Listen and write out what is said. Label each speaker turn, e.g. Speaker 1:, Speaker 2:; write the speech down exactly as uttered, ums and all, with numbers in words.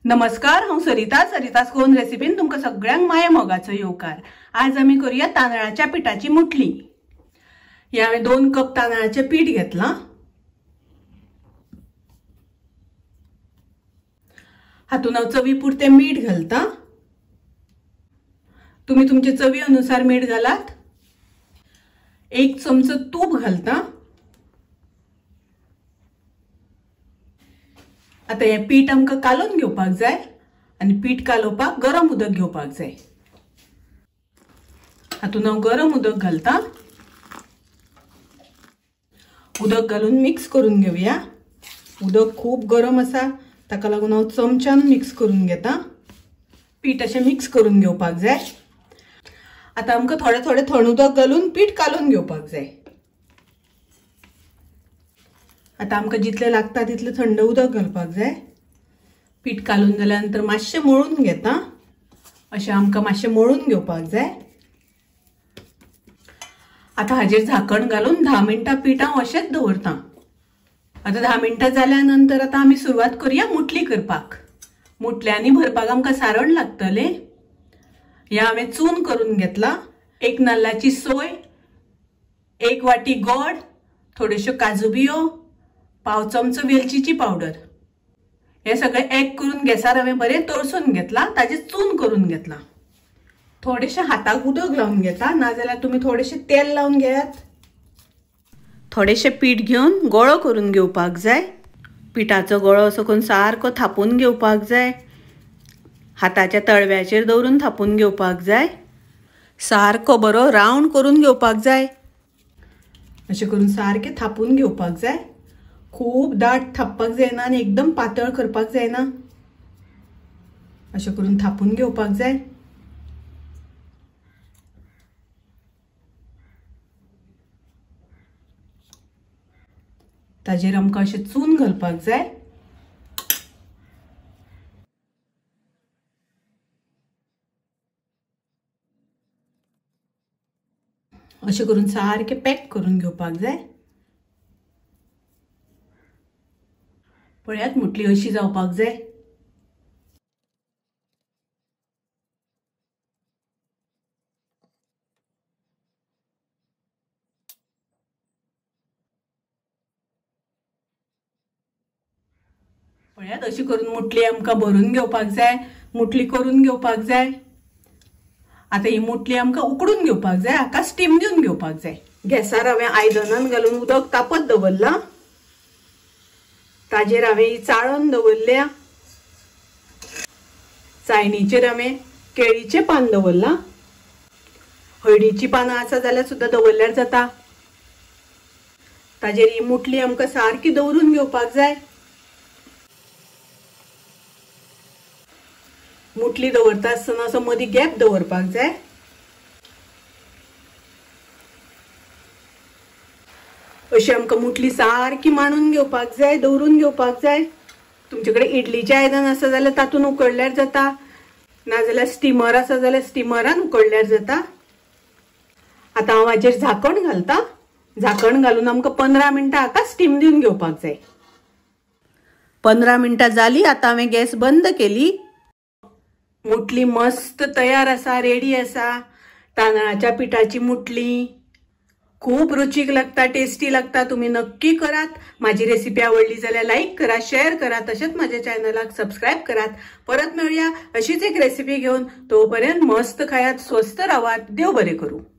Speaker 1: नमस्कार, हांव सरिता सरितास कोन रेसिपीन तुमकां सगळ्यांक माये मोगाचो येवकार। आज आमी करूया तांदळाच्या पिठाची मुटली। हे हांवें दोन कप तांदळाचें पीठ घेतलां। हातून हांव चवी पुरते मीठ घालता। तुम्ही तुमचे चवी अनुसार मीठ घालात। एक चमचो तूप घालता। आता हे पीठ आमकां कालोवन घेवपाक जाय आनी पीठ कालोवपाक गरम उदक घेवपाक जाय। हातून हांव गरम उदक घालता। उदक घालून मिक्स करून घेवया। उदक खूब गरम आसा ताका लागून हांव चमच्यान मिक्स करून घेता। पीठ अशें मिक्स करून घेवपाक जाय। आता आमकां थोडे थोडे थंड उदक घालून पीठ कालोवन घेवपाक जाय। आता आमकां जितले लागता तितले थंड उदक घालपाक जाय। पीठ कालून जाल्या नंतर मातशें मळून घेता। अशें आमकां मातशें मळून घेवपाक जाय। आता हाजेर झाकण घालून धा मिनटां पीठ हांव अशेंच दवरता। आता धा मिनटां जाल्या नंतर आता आमी सुरवात करूया मुटली करपाक। मुटल्यांनी भरपाक आमकां सारण लागतले। हे हांवें चून करून घेतला। एक नाल्लाची सोय, एक वाटी गोड, थोड्योश्यो काजू बियो, पाव चमचो वेलचीची पावडर, हे सगळे एक करून गॅसार हांवें बरें तळसून घेतला। ताजे चून करून घेतला। थोडेशे हाताक उदक लावून घेता, नाजाल्यार तुम्ही थोडेशे तेल लावून घेयात। थोडेशे पीठ घेवन गोळो करून घेवपाक जाय। पिठाचो गोळो असो करून सारको थापून घेवपाक जाय। हाताच्या तळव्याचेर दवरून थापून घेवपाक जाय। सारको बरो राउंड करून घेवपाक जाय। अशें करून सारके थापून घेवपाक जाय। खूब दाट थापपाक जायना आनी एकदम पातळ करपाक जायना। अशें करून थापून घेवपाक जाय। ताजेर आमकां अशें चून घालपाक जाय। अशें करून सारके पॅक करून घेवपाक जाय। पळयात, मुटली अशी जावपाक जाय। पळयात, अशी करून मुटली आमकां भरून घेवपाक जाय। मुटली करून घेवपाक जाय। आता ही मुटली आमकां उकडून घेवपाक जाय। हाका स्टीम दिवन घेवपाक जाय। गॅसार हांवें आयदनान घालून उदक तापत दवरला। ताजेर हांवें ही चाळण दवरल्या। चाळणीचेर हांवें केळीचें पान दवरलां। हळदीची पानां आसा जाल्यार सुद्दां दवरल्यार जाता। ताजेर ही मुटली आमकां सारकी दवरून घेवपाक जाय। मुटली दवरता आसतना असो मदीं गॅप दवरपाक जाय। अशी आमकां मुटली सारकी मांडून घेवपाक जाय, दवरून घेवपाक जाय। तुमचे कडेन इडलीचें आयदन आसा जाल्यार तातूंत उकडल्यार जाता, नाजाल्यार स्टिमर आसा जाल्यार स्टिमरान उकडल्यार जाता। आता हांव हाजेर झाकण घालता। झाकण घालून आमकां पंदरा मिनटां हाका स्टीम दिवन घेवपाक जाय। पंदरा मिनटां जाली। आता हांवें गॅस बंद केली। मुटली मस्त तयार आसा, रेडी आसा। तांदळाच्या पिठाची मुटली खूब रुचीक लागता, टेस्टी लागता। तुम्ही नक्की करात। माझी रेसिपी आवडली जाल्यार लाईक करा, शेअर करा, तशेंच माझ्या चॅनलाक सबस्क्राईब करात। परत मेळुया अशीच एक रेसिपी घेऊन। तोपर्यंत मस्त खायात, स्वस्त रावात। देव बरें करूं।